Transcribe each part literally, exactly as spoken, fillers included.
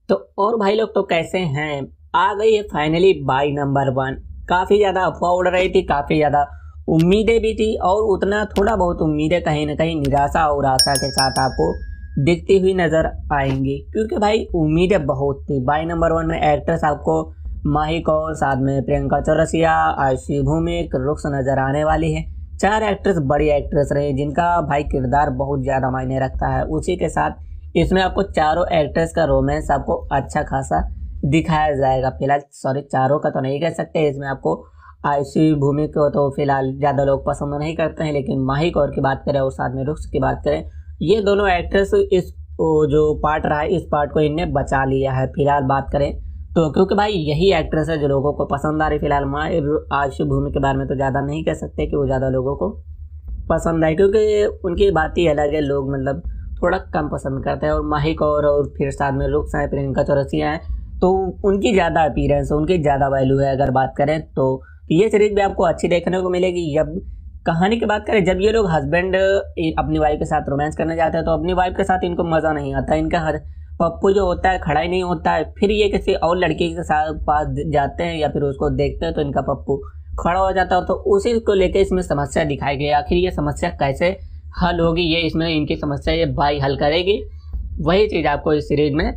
तो और भाई लोग तो कैसे हैं। आ गई है फाइनली बाई नंबर वन। काफ़ी ज़्यादा अफवाह उड़ रही थी, काफ़ी ज़्यादा उम्मीदें भी थी और उतना थोड़ा बहुत उम्मीदें कहीं ना कहीं निराशा और आशा के साथ आपको दिखती हुई नज़र आएंगी, क्योंकि भाई उम्मीदें बहुत थी। बाई नंबर वन में एक्ट्रेस आपको माही कौर, साथ में प्रियंका चौरसिया, आयुषी भूमिक, रुक्स नज़र आने वाली है। चार एक्ट्रेस बड़ी एक्ट्रेस रही जिनका भाई किरदार बहुत ज़्यादा मायने रखता है। उसी के साथ इसमें आपको चारों एक्ट्रेस का रोमांस आपको अच्छा खासा दिखाया जाएगा। फिलहाल सॉरी चारों का तो नहीं कह सकते, इसमें आपको आयुषी भूमिक को तो फिलहाल ज़्यादा लोग पसंद नहीं करते हैं, लेकिन माही कौर की बात करें और साथ में रुक्स की बात करें, ये दोनों एक्ट्रेस इस जो पार्ट रहा है इस पार्ट को इनने बचा लिया है। फिलहाल बात करें तो क्योंकि भाई यही एक्ट्रेस है जो लोगों को पसंद आ रही। फिलहाल माँ आयुषी भूमिक के बारे में तो ज़्यादा नहीं कह सकते कि वो ज़्यादा लोगों को पसंद आए, क्योंकि उनकी बात ही अलग है, लोग मतलब थोड़ा कम पसंद करते हैं। और माही कौर और फिर साथ में रुक्स हैं, प्रियंका चौरसिया हैं, तो उनकी ज़्यादा अपीयरेंस, उनकी ज़्यादा वैल्यू है। अगर बात करें तो ये सीरीज भी आपको अच्छी देखने को मिलेगी। जब कहानी की बात करें, जब ये लोग हस्बैंड अपनी वाइफ के साथ रोमांस करने जाते हैं तो अपनी वाइफ के साथ इनको मज़ा नहीं आता। इनका हर पप्पू जो होता है खड़ा ही नहीं होता है। फिर ये किसी और लड़की के साथ पास जाते हैं या फिर उसको देखते हैं तो इनका पप्पू खड़ा हो जाता है। तो उसी को लेकर इसमें समस्या दिखाई गई। आखिर ये समस्या कैसे हल होगी, ये इसमें इनकी समस्या ये बाई हल करेगी, वही चीज़ आपको इस सीरीज में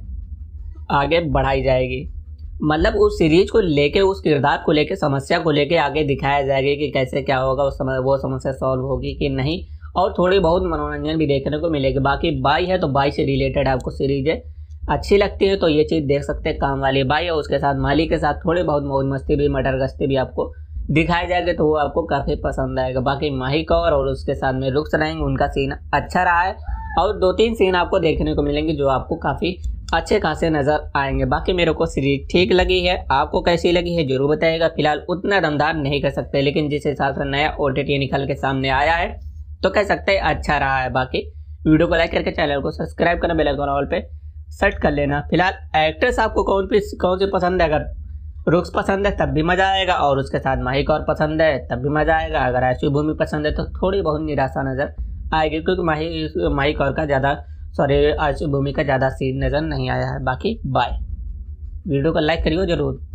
आगे बढ़ाई जाएगी। मतलब उस सीरीज को लेके, उस किरदार को लेके, समस्या को लेके आगे दिखाया जाएगा कि कैसे क्या होगा, उस समय वो समस्या सॉल्व होगी कि नहीं, और थोड़ी बहुत मनोरंजन भी देखने को मिलेगी। बाकी बाई है तो बाई से रिलेटेड आपको सीरीजें अच्छी लगती है तो ये चीज़ देख सकते हैं। काम वाली बाई है, उसके साथ माली के साथ थोड़ी बहुत मौज मस्ती भी, मटर गश्ती भी आपको दिखाए जाएंगे तो वो आपको काफ़ी पसंद आएगा। बाकी माही कौर और उसके साथ में रुक्स रहेंगे, उनका सीन अच्छा रहा है और दो तीन सीन आपको देखने को मिलेंगे जो आपको काफ़ी अच्छे खासे नज़र आएंगे। बाकी मेरे को सीरीज ठीक लगी है, आपको कैसी लगी है जरूर बताइएगा। फिलहाल उतना दमदार नहीं कर सकते, लेकिन जिस हिसाब से नया ओ टी टी निकल के सामने आया है तो कह सकते हैं अच्छा रहा है। बाकी वीडियो को लाइक करके चैनल को सब्सक्राइब करना, बेल आइकन ऑल पे सेट कर लेना। फिलहाल एक्ट्रेस आपको कौन सी कौन सी पसंद है, अगर रुक्स पसंद है तब भी मज़ा आएगा और उसके साथ माही कौर पसंद है तब भी मज़ा आएगा। अगर आयुषी भूमि पसंद है तो थोड़ी बहुत निराशा नज़र आएगी, क्योंकि माही माही कौर का ज़्यादा सॉरी आयुषी भूमि का ज़्यादा सीन नज़र नहीं आया है। बाकी बाय, वीडियो को लाइक करिए जरूर।